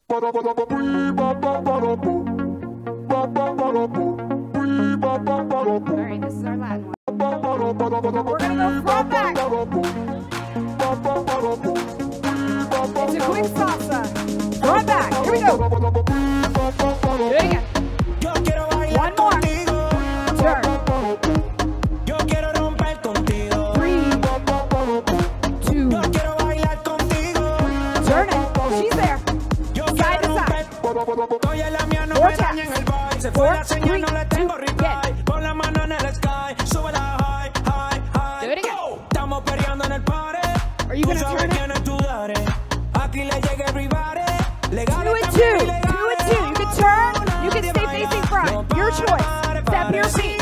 Alright, this is our last one. We're gonna go front back. It's a quick salsa. Front back. Here we go. Do it again. One more. Turn. 3, 2. Turn it. She's there. Side to side. 4 taps. 4, 3, 2, get. Do it again. Are you gonna turn it? 2 and 2. 2 and 2. You can turn. You can stay facing front. Your choice. Step your feet.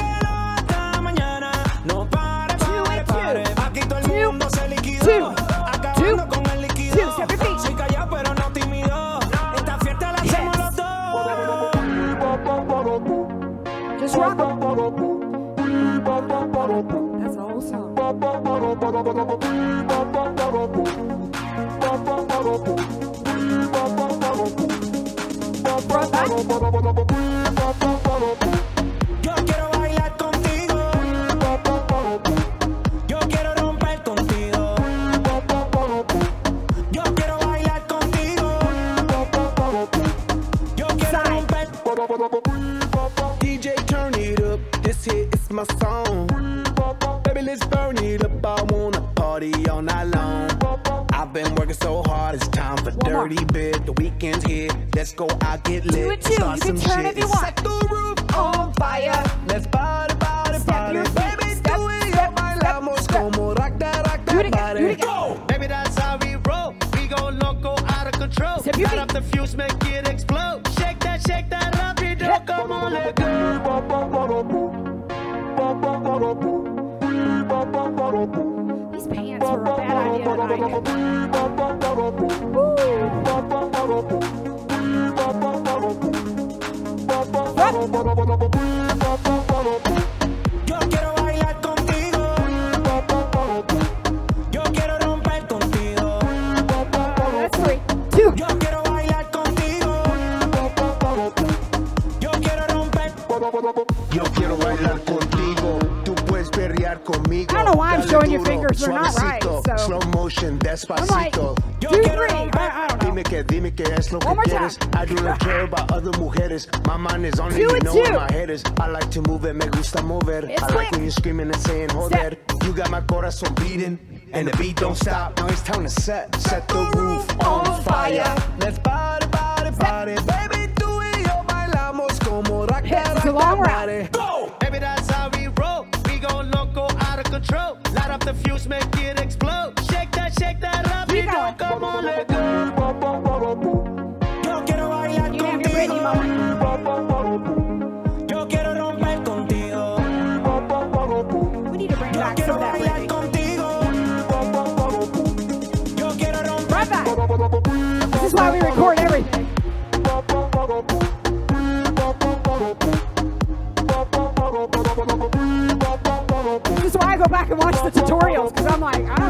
2 and 2. 2, 2. 2, 2. Step your feet. Yes. Just rock them. That's the whole song. Front back. Yo quiero bailar contigo. Yo quiero romper contigo. Yo quiero bailar contigo. Yo quiero romper. DJ, turn it up. This hit is my song. Baby, let's burn it up. I wanna party all night long. I've been working so hard, it's time for dirty bit. The weekend's here, let's go out, get lit. 2 and 2, start you can some turn shit. if you want. Set the roof on fire. Let's party, party, Step party. your feet. Baby, Step, do it, step, bailamos step. como rock that Do it again, body. do it again. Go! Baby, that's how we roll. We go loco, out of control. Step your Light feet. up the fuse, make it explode. Shake that rapido. Hit. Come on, let go. These pants were a bad idea tonight. Woo. Front. Yo quiero bailar contigo. Yo quiero romper contigo. That's 3, 2. Yo quiero bailar contigo. Yo quiero romper. Yo quiero bailar contigo. Tú puedes perrear conmigo. I don't know why I'm Dale showing your duro, fingers. They're not right. suavecito, So slow motion, I'm like, despacito. 2, 3. I don't know. Dime que es lo que One more quieres. time. I do not care about other mujeres. My mind is on it, 2 you and know 2. where my head is. I like to move it, me gusta mover. It's I quick. like when you're screaming and saying, joder. You got my corazón beating, and the beat don't stop. Now it's time to set the roof on fire. Let's party, party, party. Baby, tú y yo bailamos como rock that, It's a rock long that round. body. Go! Baby, that's how we roll. We go loco, out of control. Light up the fuse, make it explode. Shake that Keep rapido. going. Come on, let go. Yo quiero bailar You can have your Britney moment. Yo quiero romper contigo. We need to bring back some of that Britney. Yo quiero romper. Front back. This is why we record everything. This is why I go back and watch the tutorials, because I'm like, I